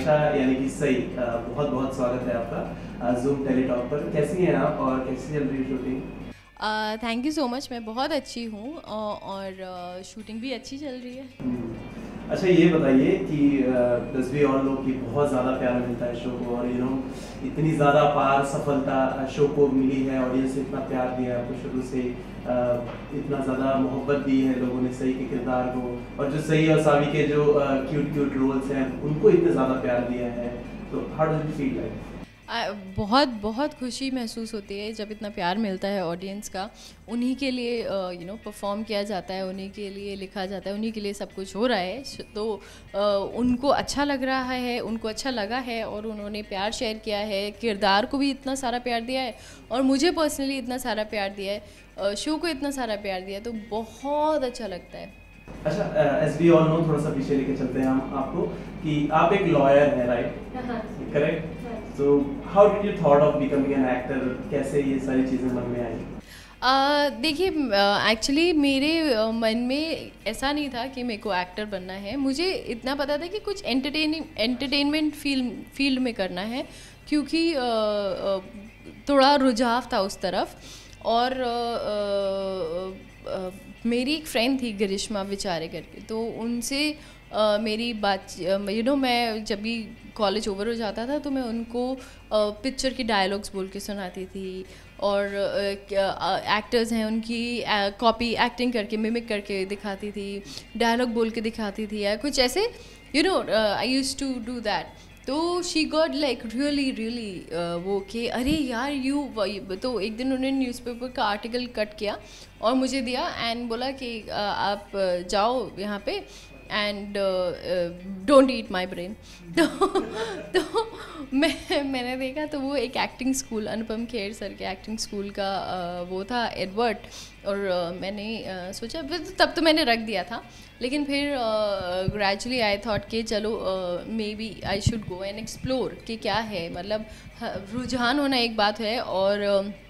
आयशा यानी कि सई, बहुत बहुत स्वागत है आपका जूम टेलीटॉक पर। कैसी हैं आप और कैसी चल रही है shooting? Thank you so much. मैं बहुत अच्छी हूँ और शूटिंग भी अच्छी चल रही है। अच्छा ये बताइए कि दस भी और लोग की बहुत ज़्यादा प्यार मिलता है शो को, और इतनी ज़्यादा अपार सफलता शो को मिली है, ऑडियंस ने इतना प्यार दिया है आपको शुरू से, इतना ज़्यादा मोहब्बत दी है लोगों ने सई के किरदार को, और जो सई और सावी के जो क्यूट क्यूट रोल्स हैं उनको इतना ज़्यादा प्यार दिया है। तो how does it feel like? बहुत बहुत खुशी महसूस होती है जब इतना प्यार मिलता है ऑडियंस का। उन्हीं के लिए परफॉर्म किया जाता है, उन्हीं के लिए लिखा जाता है, उन्हीं के लिए सब कुछ हो रहा है। तो उनको अच्छा लग रहा है, उनको अच्छा लगा है और उन्होंने प्यार शेयर किया है। किरदार को भी इतना सारा प्यार दिया है और मुझे पर्सनली इतना सारा प्यार दिया है, शो को इतना सारा प्यार दिया है, तो बहुत अच्छा लगता है। अच्छा, एज वी ऑल नो, थोड़ा सा पीछे लेके चलते हैं हम आपको कि आप एक लॉयर हैं, राइट? करेक्ट। तो how did you thought of becoming an actor? कैसे ये सारी चीज़ें मन में आई? देखिए, एक्चुअली मेरे मन में ऐसा नहीं था कि मेरे को एक्टर बनना है। मुझे इतना पता था कि कुछ एंटरटेनमेंट फील्ड में करना है, क्योंकि थोड़ा रुझाव था उस तरफ। और मेरी एक फ्रेंड थी गरिश्मा विचारे करके, तो उनसे मेरी बात मैं जब भी कॉलेज ओवर हो जाता था तो मैं उनको पिक्चर की डायलॉग्स बोल के सुनाती थी, और एक्टर्स हैं उनकी कॉपी एक्टिंग करके मिमिक करके दिखाती थी, डायलॉग बोल के दिखाती थी, या कुछ ऐसे I used to do that. तो शी गॉट लाइक रियली वो कि अरे यार तो एक दिन उन्होंने न्यूज़पेपर का आर्टिकल कट किया और मुझे दिया एंड बोला कि आप जाओ यहाँ पे and don't eat my brain. तो मैंने देखा, तो वो एक acting school, Anupam Kher sir के एक्टिंग स्कूल का वो था एडवर्ट, और मैंने सोचा, तब तो मैंने रख दिया था, लेकिन फिर ग्रेजुअली आई थॉट कि चलो maybe I should go and explore कि क्या है, मतलब रुझान होना एक बात है और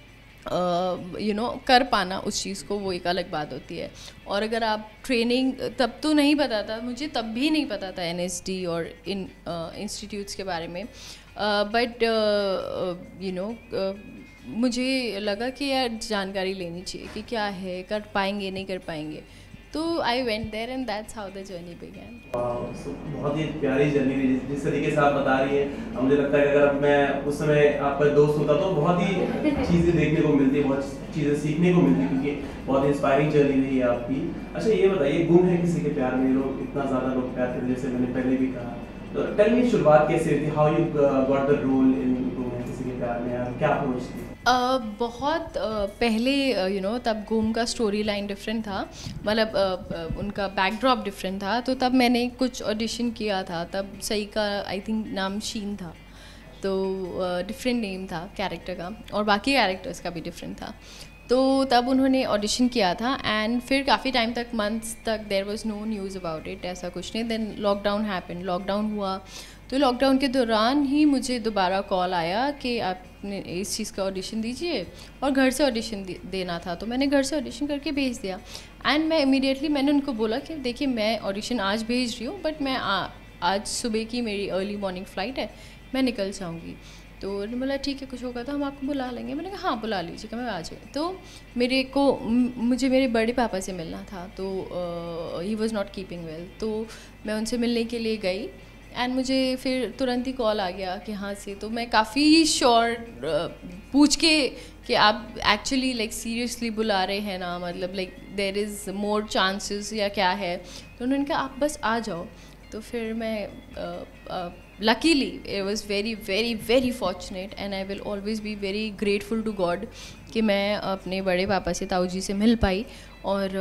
कर पाना उस चीज़ को वो एक अलग बात होती है। और अगर आप ट्रेनिंग, तब तो नहीं पता था मुझे, तब भी नहीं पता था एनएसडी और इन इंस्टीट्यूट्स के बारे में, बट मुझे लगा कि यार जानकारी लेनी चाहिए कि क्या है, कर पाएंगे नहीं कर पाएंगे। तो I went there and that's how the journey began. बहुत ही प्यारी जर्नी हुई जिस तरीके से आप बता रही हैं। मुझे लगता है कि अगर मैं उस समय आपका दोस्त होता तो बहुत ही चीज़ें देखने को मिलती, बहुत चीज़ें सीखने को मिलती, क्योंकि बहुत इंस्पायरिंग जर्नी रही है आपकी। अच्छा ये बताइए, गुम है किसी के प्यार में, लोग इतना ज़्यादा लोग प्यार करते, जैसे मैंने पहले भी कहा, तो टेल मी शुरुआत कैसे हुई थी? How you got the role in Ghum Hai किसी के प्यार में, यार क्या अप्रोच थी? बहुत पहले तब गुम का स्टोरी लाइन डिफरेंट था, मतलब उनका बैकड्रॉप डिफरेंट था। तो तब मैंने कुछ ऑडिशन किया था, तब सई का आई थिंक नाम शीन था, तो डिफरेंट नेम था कैरेक्टर का, और बाकी कैरेक्टर्स का भी डिफरेंट था। तो तब उन्होंने ऑडिशन किया था एंड फिर काफ़ी टाइम तक, मंथ्स तक there was no news about it, ऐसा कुछ नहीं। देन लॉकडाउन हैपन, लॉकडाउन हुआ, तो लॉकडाउन के दौरान ही मुझे दोबारा कॉल आया कि आपने इस चीज़ का ऑडिशन दीजिए, और घर से ऑडिशन देना था। तो मैंने घर से ऑडिशन करके भेज दिया एंड मैं इमीडिएटली मैंने उनको बोला कि देखिए मैं ऑडिशन आज भेज रही हूँ, बट मैं आज सुबह की मेरी अर्ली मॉर्निंग फ़्लाइट है, मैं निकल जाऊँगी। तो उन्होंने बोला ठीक है, कुछ होगा तो हम आपको बुला लेंगे। मैंने कहा हाँ बुला लीजिएगा, मैं आ जाऊँगी। तो मुझे मेरे बड़े पापा से मिलना था, तो he was not keeping well, तो मैं उनसे मिलने के लिए गई एंड मुझे फिर तुरंत ही कॉल आ गया कि हाँ से। तो मैं काफ़ी श्योर पूछ के कि आप एक्चुअली लाइक सीरियसली बुला रहे हैं ना, मतलब like there is more chances या क्या है। तो उन्होंने कहा आप बस आ जाओ। तो फिर मैं luckily it was very very very fortunate and I will always be very grateful to God कि मैं अपने बड़े पापा से, ताऊ जी से मिल पाई और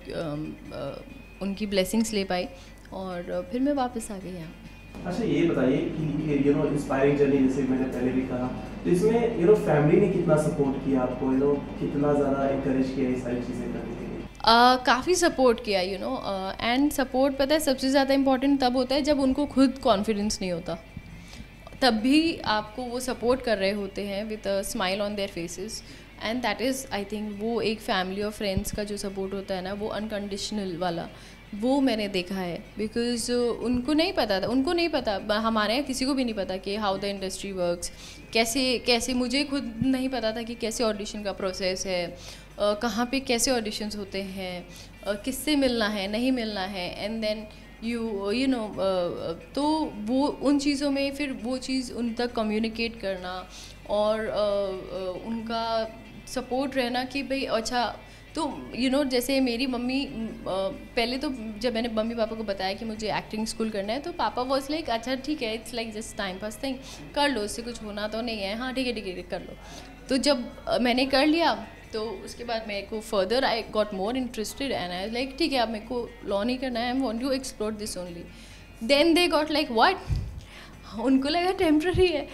उनकी ब्लेसिंग्स ले पाई, और फिर मैं वापस आ गई यहाँ। अच्छा ये बताइए कि इंस्पायरिंग जर्नी, जैसे मैंने पहले भी कहा, तो इसमें फैमिली ने कितना सपोर्ट किया आपको, कितना ज़्यादा इंकरेज किया ये सारी चीज़ें करने के लिए? काफ़ी सपोर्ट किया एंड सपोर्ट पता है सबसे ज़्यादा इम्पोर्टेंट तब होता है जब उनको खुद कॉन्फिडेंस नहीं होता, तब भी आपको वो सपोर्ट कर रहे होते हैं with a smile on their faces, and that is I think वो एक फैमिली और फ्रेंड्स का जो सपोर्ट होता है ना, वो अनकंडीशनल वाला, वो मैंने देखा है, बिकॉज उनको नहीं पता था, हमारे यहाँ किसी को भी नहीं पता कि हाउ द इंडस्ट्री वर्क्स, कैसे मुझे खुद नहीं पता था कि कैसे ऑडिशन का प्रोसेस है, कहाँ पे कैसे ऑडिशंस होते हैं, किससे मिलना है नहीं मिलना है, एंड देन यू नो तो वो उन चीज़ों में फिर वो चीज़ उन तक कम्युनिकेट करना और उनका सपोर्ट रहना कि भाई अच्छा। तो जैसे मेरी मम्मी पहले तो जब मैंने मम्मी पापा को बताया कि मुझे एक्टिंग स्कूल करना है, तो पापा वॉज लाइक अच्छा ठीक है, it's like just time pass thing, कर लो, उससे कुछ होना तो नहीं है, हाँ ठीक है कर लो। तो जब मैंने कर लिया तो उसके बाद मेरे को further I got more interested and I like ठीक है, अब मेरे को लॉ नहीं करना है, I want to explore this only. Then they got like what, उनको लगा टेम्प्ररी है।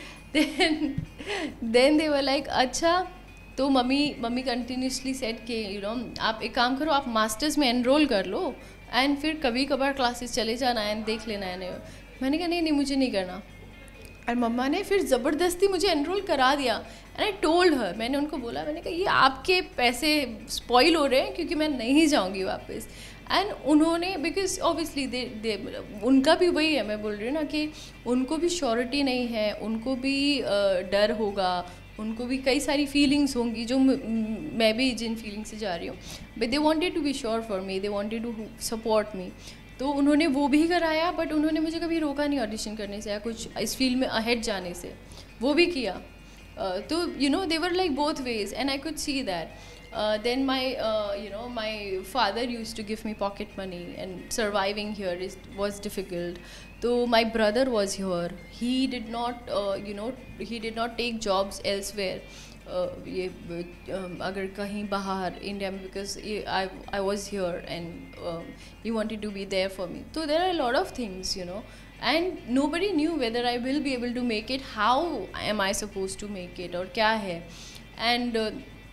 देन दे वर लाइक अच्छा। तो मम्मी कंटिन्यूसली सेट कि आप एक काम करो, आप मास्टर्स में एनरोल कर लो एंड फिर कभी कभार क्लासेस चले जाना एंड देख लेना है। मैंने कहा नहीं मुझे नहीं करना, और मम्मा ने फिर ज़बरदस्ती मुझे एनरोल करा दिया। एंड आई टोल्ड हर, मैंने उनको बोला, मैंने कहा ये आपके पैसे स्पॉइल हो रहे हैं क्योंकि मैं नहीं जाऊंगी वापस। एंड उन्होंने बिकॉज ऑब्वियसली दे उनका भी वही है, मैं बोल रही हूँ ना कि उनको भी श्योरिटी नहीं है, उनको भी डर होगा, उनको भी कई सारी फीलिंग्स होंगी जो मैं भी जिन फीलिंग्स से जा रही हूँ, but they wanted to be sure for me, they wanted to support me. तो उन्होंने वो भी कराया, बट उन्होंने मुझे कभी रोका नहीं ऑडिशन करने से या कुछ इस फील्ड में अहेड जाने से, वो भी किया। तो they were like both ways and I could see that. Then my father used to give me pocket money, and surviving here was difficult. So my brother was here. He did not take jobs elsewhere. ये अगर कहीं बाहर India में, because I was here and he wanted to be there for me. So there are a lot of things, and nobody knew whether I will be able to make it. How am I supposed to make it और क्या है? And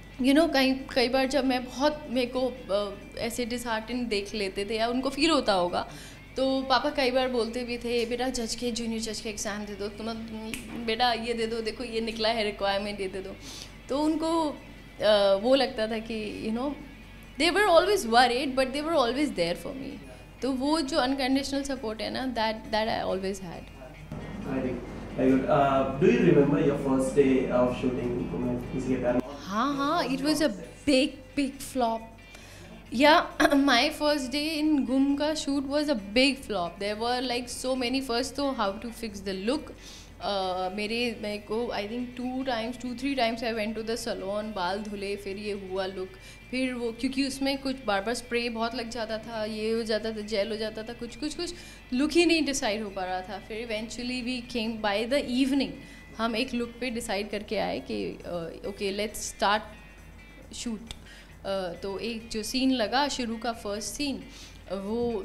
कई बार जब मैं बहुत मेरे को ऐसे डिसहार्टन देख लेते थे या उनको फील होता होगा, तो पापा कई बार बोलते भी थे, बेटा जूनियर जज के एग्ज़ाम दे दो, तुम बेटा ये दे दो, देखो ये निकला है रिक्वायरमेंट, ये दे दो। तो उनको वो लगता था कि they were always worried but they were always there for me. तो वो जो अनकंडीशनल सपोर्ट है ना, that I always had. Very good. Do you remember your first day of shooting? किसी के प्यार में? हाँ, it was a big flop. Yeah, my first day in Gum का shoot was a big flop. There were like so many. First तो how to fix the look. मेरे को I think 2-3 times I went to the salon, बाल धुले, फिर ये हुआ look, फिर वो क्योंकि उसमें कुछ बार स्प्रे बहुत लग जाता था, ये हो जाता था, जेल हो जाता था, कुछ लुक ही नहीं डिसाइड हो पा रहा था। फिर eventually we came by the evening, हम एक लुक पे डिसाइड करके आए कि ओके लेट्स स्टार्ट शूट। तो एक जो सीन लगा शुरू का फर्स्ट सीन, वो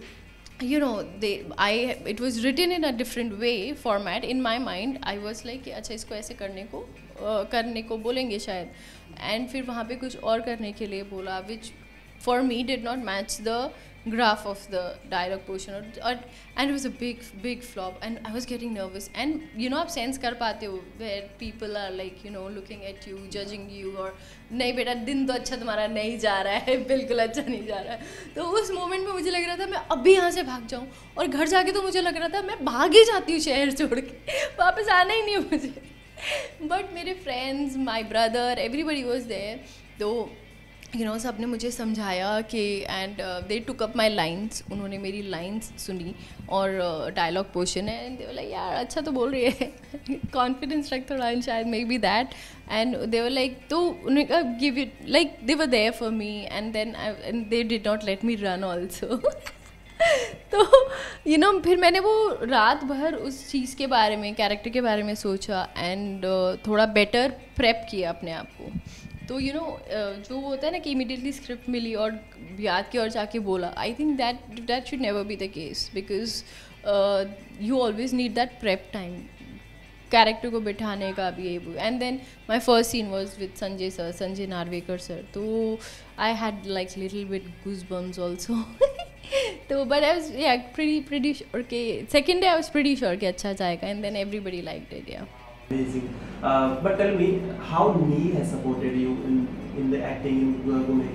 it was written in a different way format in my mind. I was like अच्छा इसको ऐसे करने को बोलेंगे शायद, and फिर वहाँ पे कुछ और करने के लिए बोला, which for me did not match the graph of the dialogue portion, and it was a big flop, and I was getting nervous. And आप sense कर पाते हो where people are like looking at you, judging you, और नहीं बेटा दिन तो अच्छा तुम्हारा नहीं जा रहा है, बिल्कुल अच्छा नहीं जा रहा है। तो उस मोमेंट में मुझे लग रहा था मैं अभी यहाँ से भाग जाऊँ, और घर जाके तो मुझे लग रहा था मैं भाग ही जाती हूँ शहर छोड़ के, वापस आना ही नहीं मुझे। बट मेरे friends, my brother, everybody was there. तो सब ने मुझे समझाया कि and they took up my lines, उन्होंने मेरी लाइन्स सुनी और डायलॉग पोर्शन है, एंड दे वर लाइक यार अच्छा तो बोल रही है, कॉन्फिडेंस रख थोड़ा, एंड शायद maybe that, and they were like, तो उन्होंने कहा give it, like they were there for me, and then and they did not let me run also. तो फिर मैंने वो रात भर उस चीज़ के बारे में, कैरेक्टर के बारे में सोचा, एंड थोड़ा बेटर प्रेप किया अपने आप को। तो जो होता है ना कि इमीडिएटली स्क्रिप्ट मिली और याद की और जाके बोला, I think that should never be the case, because you always need that prep time, character को बिठाने का भी ये। And then my first scene was with Sanjay Narvekar sir, तो I had like little bit goosebumps also. तो but I was pretty sure कि second day I was pretty sure कि अच्छा जाएगा, and then everybody liked it. या Amazing. But tell me, how Nee has supported you in the acting in किसी के प्यार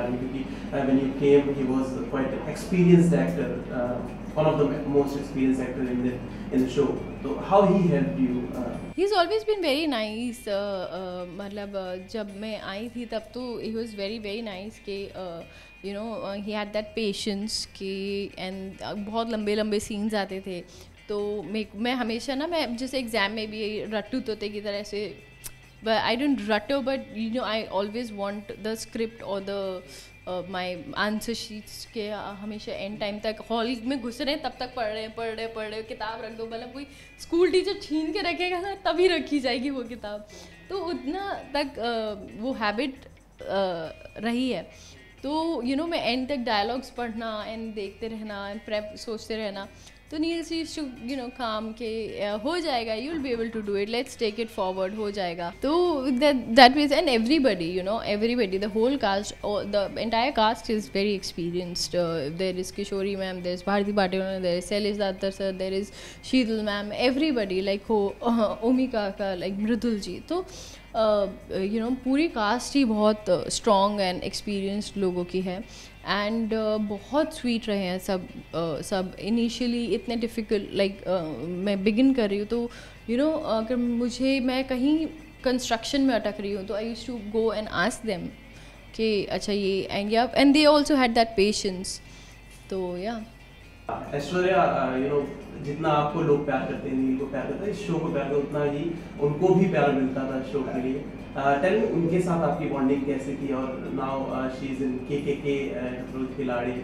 प्यार में, क्योंकि when you came he was quite experienced actor, one of the most experienced actor in the show. So how he helped you? He's always been very nice. मतलब जब मैं आई थी तब तो he was very very nice कि you know he had that patience कि and बहुत लंबे लंबे scenes आते थे, तो मैं हमेशा ना, मैं जैसे एग्ज़ाम में भी रट्टू तोते की तरह से, but I don't rutter, but you know I always want the script or the my answer sheets के हमेशा एंड टाइम तक हॉल में घुस रहे हैं तब तक पढ़ रहे हैं, किताब रख दो, मतलब कोई स्कूल टीचर छीन के रखेगा ना तभी रखी जाएगी वो किताब, तो उतना तक वो हैबिट रही है। तो यू नो मैं एंड तक डायलॉग्स पढ़ना एंड देखते रहना एंड प्रेप सोचते रहना, तो नील सी यू नो काम के हो जाएगा, you will be able to do it, let's take it forward, हो जाएगा। तो that means and everybody, you know everybody, the whole cast, the entire cast is very experienced. There is Kishori ma'am, there is Bharti Patil, there is Shailesh Datar sir, there is Sheetal ma'am, everybody like हो ओमिका का like Mridul ji, तो you know पूरी cast ही बहुत strong and experienced लोगों की है, एंड बहुत स्वीट रहे हैं सब। सब इनिशियली इतने डिफ़िकल्ट लाइक मैं बिगिन कर रही हूँ, तो यू नो अगर मैं कहीं कंस्ट्रक्शन में अटक रही हूँ तो I used to go and ask them कि अच्छा ये and they also had that patience, तो या ऐश्वर्या, यू नो जितना आपको लोग प्यार करते हैं, नील को प्यार करते हैं, इस शो को प्यार करते हैं, उतना ही उनको भी प्यार मिलता था शो के लिए। टेल मी उनके साथ आपकी बॉन्डिंग कैसे थी, और नाउ शी इज इन के खिलाड़ी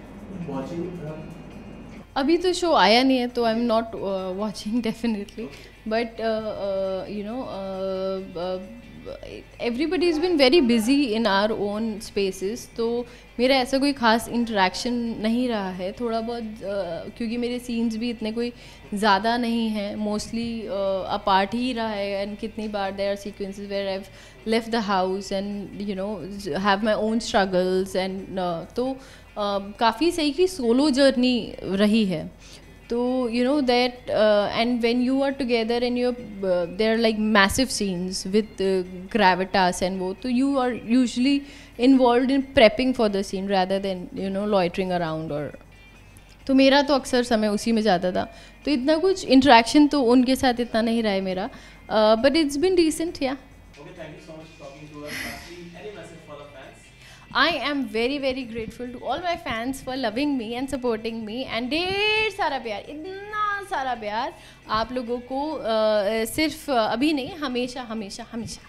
वाचिंग। अभी तो शो आया नहीं है तो I am not watching definitely, but you know everybody is been very busy in our own spaces, तो मेरा ऐसा कोई ख़ास इंटरेक्शन नहीं रहा है, थोड़ा बहुत क्योंकि मेरे सीन्स भी इतने कोई ज़्यादा नहीं हैं, मोस्टली अपार्ट ही रहा है, एंड कितनी बार there are sequences where I have left the house and you know have my own struggles, and तो काफ़ी सही की सोलो जर्नी रही है। तो you know that and when you are together and there are like massive scenes with gravitas and वो, तो you are usually involved in prepping for the scene rather than you know loitering around, और तो मेरा तो अक्सर समय उसी में जाता था, तो इतना कुछ इंटरेक्शन तो उनके साथ इतना नहीं रहा है मेरा, but it's been decent, yeah. Okay, thank you so much for talking to us. Any message for the fans? I am very very grateful to all my fans for loving me and supporting me, and ढेर सारा प्यार, इतना सारा प्यार आप लोगों को सिर्फ अभी नहीं, हमेशा हमेशा हमेशा।